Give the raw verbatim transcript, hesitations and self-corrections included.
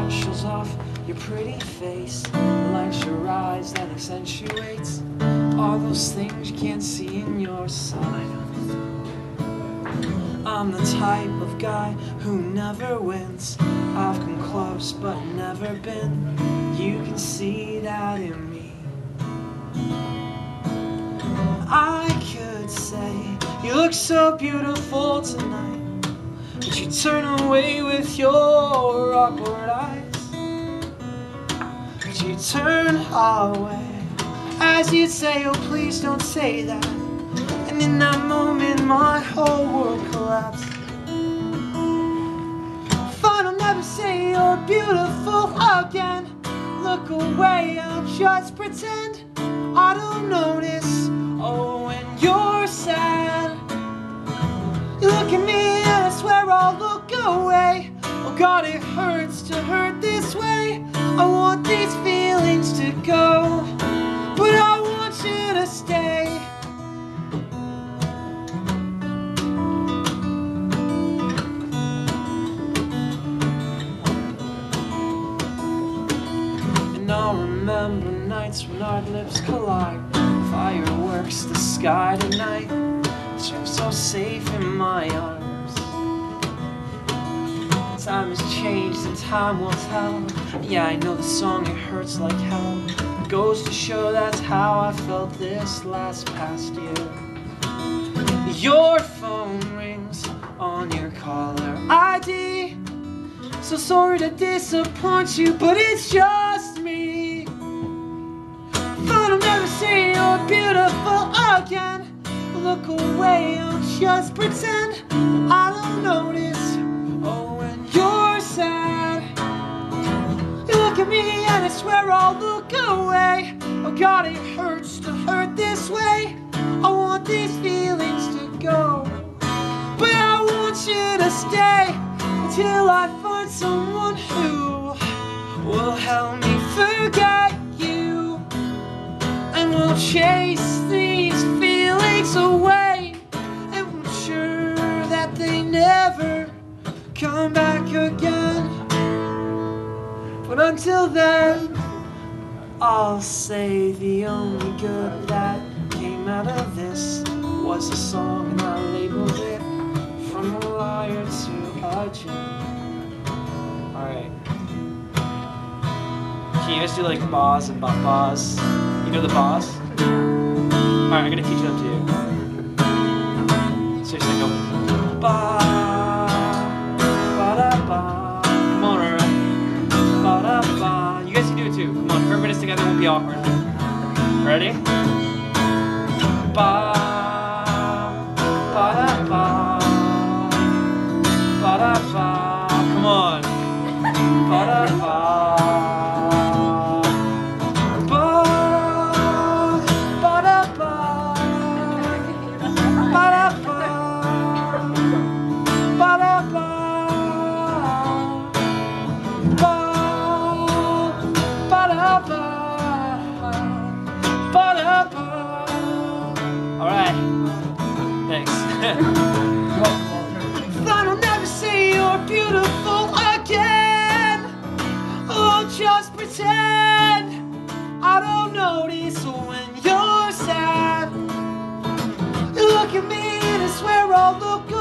heart shows off your pretty face, lights your eyes that accentuates all those things you can't see in your side. I'm the type of guy who never wins. I've come close but never been. You can see that in me. I could say you look so beautiful tonight, but you turn away with your awkward eyes. But you turn away as you'd say, oh please don't say that. And in that moment my whole world collapsed. Fine, I'll never say you're beautiful again. Look away, I'll just pretend I don't notice. Oh, when you're sad, you look at me and I swear I'll look away. Oh God, it hurts to hurt this way. I want these feelings to go, but I want you to stay. And I'll remember nights when our lips collide, fireworks, the sky tonight, but you're so safe in my arms. Time has changed and time will tell. Yeah, I know the song, it hurts like hell. It goes to show that's how I felt this last past year. Your phone rings on your caller I D. So sorry to disappoint you, but it's just me. But I'll never say you're beautiful again. Look away, I'll just pretend I don't notice. Oh, when you're sad, you look at me and I swear I'll look away. Oh God, it hurts to hurt this way. I want these feelings to go, but I want you to stay until I find someone who will help me forget you, and we'll chase these feelings away, and I'm sure that they never come back again. But until then, I'll say the only good that came out of this was a song, and I labeled it From a Liar to a Gem. Alright. Can you guys do like bas and ba-bas? You know the bas? Alright, I'm gonna teach them to you. Seriously, go ba, ba da ba. Come on, alright. Ba da ba. You guys can do it too. Come on, four minutes together won't be awkward. Ready? Ba, ba da ba, ba da ba. Come on. Ba da ba. Alright, thanks. But I'll never say you're beautiful again. I'll just pretend I don't notice when you're sad. You look at me and I swear I'll look